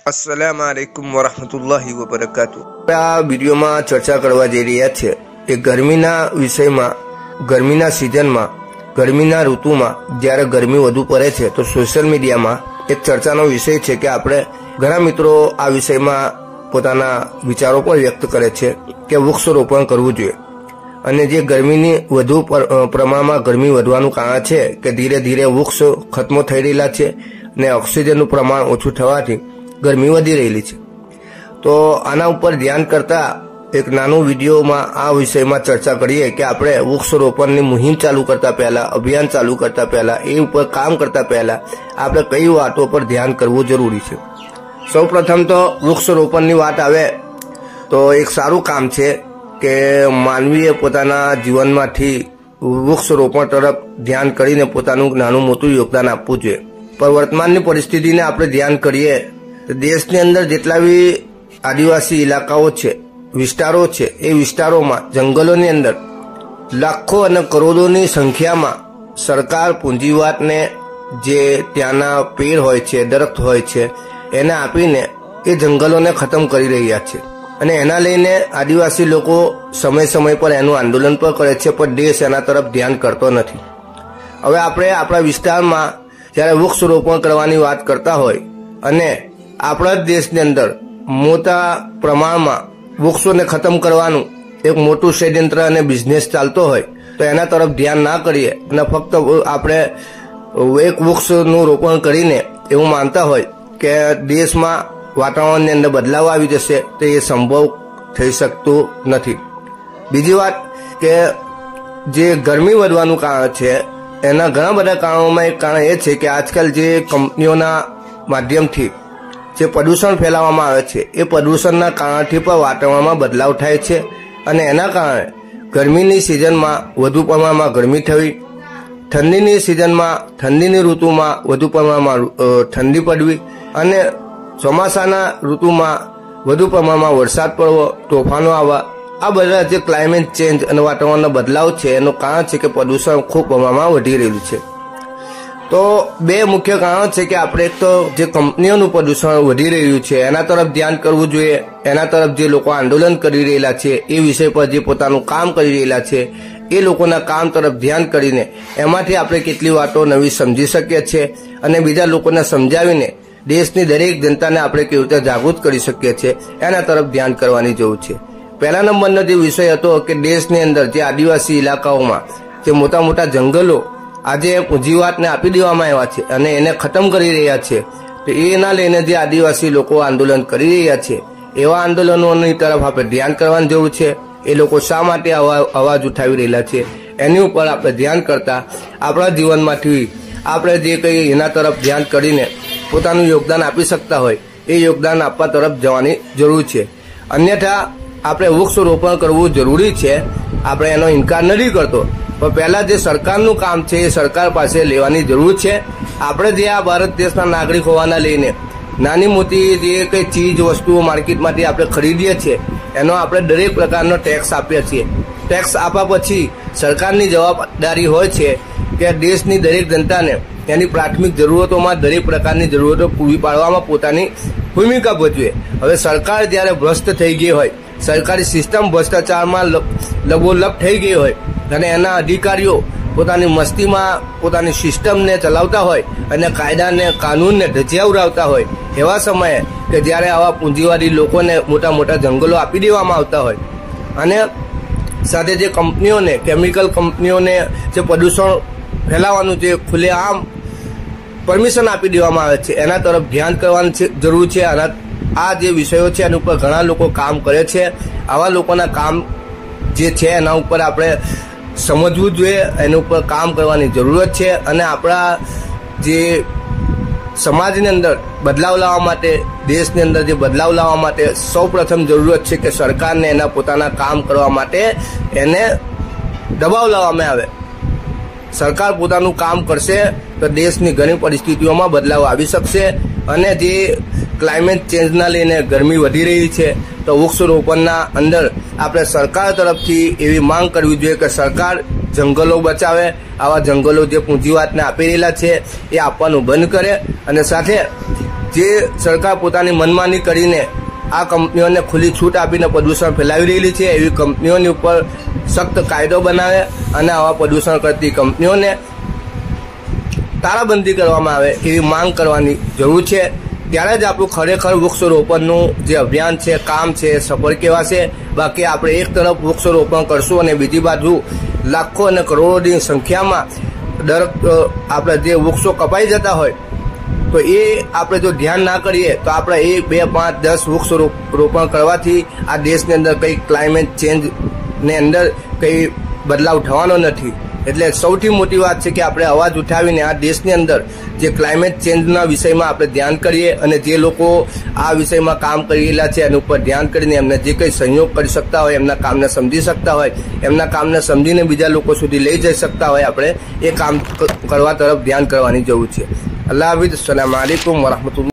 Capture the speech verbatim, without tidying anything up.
अस्सलाम वालेकुम वरहमतुल्लाहि वबरकातुह। આ વિડીયોમાં ચર્ચા કરવા જઈ રહ્યા છે એ ગરમીના વિષયમાં ગરમીના સિઝનમાં ગરમીના ઋતુમાં જ્યારે ગરમી વધુ પડે છે તો સોશિયલ મીડિયામાં એક ચર્ચાનો વિષય છે કે આપણે ઘણા મિત્રો આ વિષયમાં પોતાના વિચારો પણ વ્યક્ત કરે છે કે વૃક્ષારોપણ કરવું જોઈએ અને જે ગરમીની વધુ પ્રમાણમાં ગરમી વધવાનું કારણ છે કે ધીરે ધીરે વૃક્ષ ખતમ થઈ રહેલા છે અને ઓક્સિજનનું પ્રમાણ ઓછું થવાથી ગરમી વધી રહેલી છે। તો આના ઉપર ધ્યાન કરતા એક નાનું વિડીયોમાં આ વિષયમાં ચર્ચા કરીએ કે આપણે વૃક્ષારોપણની મુહિમ ચાલુ કરતા પહેલા અભિયાન ચાલુ કરતા પહેલા એ ઉપર કામ કરતા પહેલા આપણે કઈ વાતો પર ધ્યાન કરવું જરૂરી છે। સૌપ્રથમ તો વૃક્ષારોપણની વાત આવે તો એક સારું કામ છે કે માનવીએ પોતાના જીવનમાંથી વૃક્ષારોપણ તરફ ધ્યાન કરીને પોતાનું નાનું મોટું યોગદાન આપવું જોઈએ। પણ વર્તમાનની પરિસ્થિતિને આપણે ધ્યાન કરીએ તો દેશની અંદર જેટલા બી આદિવાસી ઇલાકાઓ છે વિસ્તારો છે એ વિસ્તારોમાં જંગલોની અંદર લાખો અને કરોડોની સંખ્યામાં સરકાર પૂંજીવાતને જે ત્યાંના પેડ હોય છે દરખ્ત હોય છે એને આપીને એ જંગલોને ખતમ કરી રહ્યા છે અને એના લઈને આદિવાસી લોકો સમય સમય પર એનું આંદોલન પણ કરે છે પણ દેશ એના તરફ ધ્યાન કરતો નથી। હવે આપણે આપણા વિસ્તારમાં જ્યારે વૃક્ષારોપણ કરવાની વાત કરતા હોય અને આપણા દેશની અંદર મોટા પ્રમાણમાં વૃક્ષોને ખતમ કરવાનું એક મોટું ષડયંત્ર અને બિઝનેસ ચાલતો હોય તો એના તરફ ધ્યાન ના કરીએ અને ફક્ત આપણે એક વૃક્ષનું રોપણ કરીને એવું માનતા હોય કે દેશમાં વાતાવરણની અંદર બદલાવ આવી જશે તો એ સંભવ થઈ શકતું નથી। બીજી વાત કે જે ગરમી વધવાનું કારણ છે એના ઘણા બધા કારણોમાં એક કારણ એ છે કે આજકાલ જે કંપનીઓના માધ્યમથી જે પ્રદૂષણ ફેલાવવામાં આવે છે એ પ્રદૂષણના કારણથી પણ વાતાવરણમાં બદલાવ થાય છે અને એના કારણે ગરમીની સિઝનમાં વધુ પ્રમાણમાં ગરમી થવી, ઠંડીની સિઝનમાં ઠંડીની ઋતુમાં વધુ પ્રમાણમાં ઠંડી પડવી અને ચોમાસાના ઋતુમાં વધુ પ્રમાણમાં વરસાદ પડવો, તોફાનો આવવા, આ બધા જે ક્લાઇમેટ ચેન્જ અને વાતાવરણનો બદલાવ છે એનું કારણ છે કે પ્રદૂષણ ખૂબ પ્રમાણમાં વધી રહ્યું છે। તો બે મુખ્ય કારણો છે કે આપણે એક તો જે કંપનીઓનું પ્રદૂષણ વધી રહ્યું છે એના તરફ ધ્યાન કરવું જોઈએ, એના તરફ જે લોકો આંદોલન કરી રહેલા છે એ વિષય પર જે પોતાનું કામ કરી રહેલા છે એ લોકોના કામ તરફ ધ્યાન કરીને એમાંથી આપણે કેટલી વાતો નવી સમજી શકીએ છીએ અને બીજા લોકોને સમજાવીને દેશની દરેક જનતાને આપણે કેવી રીતે જાગૃત કરી શકીએ છીએ એના તરફ ધ્યાન કરવાની જરૂર છે। પહેલા નંબરનો જે વિષય હતો કે દેશની અંદર જે આદિવાસી ઇલાકાઓમાં જે મોટા મોટા જંગલો આજે પૂંજીવાતને આપી દેવામાં આવ્યા છે અને એને ખતમ કરી રહ્યા છે તો એના લઈને જે આદિવાસી લોકો આંદોલન કરી રહ્યા છે એવા આંદોલનોની તરફ આપણે ધ્યાન કરવાની જરૂર છે। એ લોકો શા માટે અવાજ ઉઠાવી રહેલા છે એની ઉપર આપણે ધ્યાન કરતા આપણા જીવનમાંથી આપણે જે કંઈ એના તરફ ધ્યાન કરીને પોતાનું યોગદાન આપી શકતા હોય એ યોગદાન આપવા તરફ જવાની જરૂર છે। અન્યથા આપણે વૃક્ષારોપણ કરવું જરૂરી છે, આપણે એનો ઇનકાર નથી કરતો પણ પહેલાં જે સરકારનું કામ છે એ સરકાર પાસે લેવાની જરૂર છે। આપણે જે આ ભારત દેશના નાગરિક હોવાના લઈને નાની મોટી જે કંઈ ચીજ વસ્તુઓ માર્કેટમાંથી આપણે ખરીદીએ છીએ એનો આપણે દરેક પ્રકારનો ટેક્સ આપીએ છીએ। ટેક્સ આપ્યા પછી સરકારની જવાબદારી હોય છે કે દેશની દરેક જનતાને એની પ્રાથમિક જરૂરતોમાં દરેક પ્રકારની જરૂરતો પૂરી પાડવામાં પોતાની ભૂમિકા ભજવે। હવે સરકાર જ્યારે ભ્રષ્ટ થઈ ગઈ હોય, સરકારી સિસ્ટમ ભ્રષ્ટાચારમાં લબોલબ થઈ ગઈ હોય અને એના અધિકારીઓ પોતાની મસ્તીમાં પોતાની સિસ્ટમને ચલાવતા હોય અને કાયદાને કાનૂનને ધજિયા ઉડાવતા હોય એવા સમયે કે જ્યારે આવા પૂંજીવાદી લોકોને મોટા મોટા જંગલો આપી દેવામાં આવતા હોય અને સાથે જે કંપનીઓને કેમિકલ કંપનીઓને જે પ્રદૂષણ ફેલાવાનું જે ખુલ્લેઆમ પરમિશન આપી દેવામાં આવે છે એના તરફ ધ્યાન કરવાની જરૂર છે। આના આ જે વિષયો છે એના ઉપર ઘણા લોકો કામ કરે છે, આવા લોકોના કામ જે છે એના ઉપર આપણે સમજવું જોઈએ, એના ઉપર કામ કરવાની જરૂરત છે અને આપણા જે સમાજની અંદર બદલાવ લાવવા માટે દેશની અંદર જે બદલાવ લાવવા માટે સૌ પ્રથમ જરૂરત છે કે સરકારને એના પોતાના કામ કરવા માટે એને દબાવ લાવવામાં આવે। સરકાર પોતાનું કામ કરશે તો દેશની ઘણી પરિસ્થિતિઓમાં બદલાવ આવી શકશે અને જે ક્લાઇમેટ ચેન્જના લઈને ગરમી વધી રહી છે તો વૃક્ષારોપણના અંદર આપણે સરકાર તરફથી એવી માંગ કરવી જોઈએ કે સરકાર જંગલો બચાવે, આવા જંગલો જે પૂંજીવાતને આપી રહેલા છે એ આપવાનું બંધ કરે અને સાથે જે સરકાર પોતાની મનમાની કરીને આ કંપનીઓને ખુલ્લી છૂટ આપીને પ્રદૂષણ ફેલાવી રહેલી છે, એવી કંપનીઓની ઉપર સખ્ત કાયદો બનાવે અને આવા પ્રદૂષણ કરતી કંપનીઓને તાળાબંધી કરવામાં આવે એવી માંગ કરવાની જરૂર છે। ત્યારે જ આપણું ખરેખર વૃક્ષારોપણનું જે અભિયાન છે, કામ છે, સફળ કહેવાશે। બાકી આપણે એક તરફ વૃક્ષારોપણ કરશું અને બીજી બાજુ લાખો અને કરોડોની સંખ્યામાં દર આપણે જે વૃક્ષો કપાઈ જતા હોય તો એ આપણે જો ધ્યાન ના કરીએ તો આપણે એક બે પાંચ દસ વૃક્ષ રોપણ કરવાથી આ દેશની અંદર કંઈ ક્લાઇમેટ ચેન્જને અંદર કંઈ બદલાવ થવાનો નથી। એટલે સૌથી મોટી વાત છે કે આપણે અવાજ ઉઠાવીને આ દેશની અંદર જે ક્લાઇમેટ ચેન્જના વિષયમાં આપણે ધ્યાન કરીએ અને જે લોકો આ વિષયમાં કામ કરી રહેલા છે એના ઉપર ધ્યાન કરીને એમને જે કંઈ સહયોગ કરી શકતા હોય, એમના કામને સમજી શકતા હોય, એમના કામને સમજીને બીજા લોકો સુધી લઈ જઈ શકતા હોય, આપણે એ કામ કરવા તરફ ધ્યાન કરવાની જરૂર છે। અલ્લાહ હાફિઝ, અસ્સલામુ અલૈકુમ વરહમતુલ્લાહ।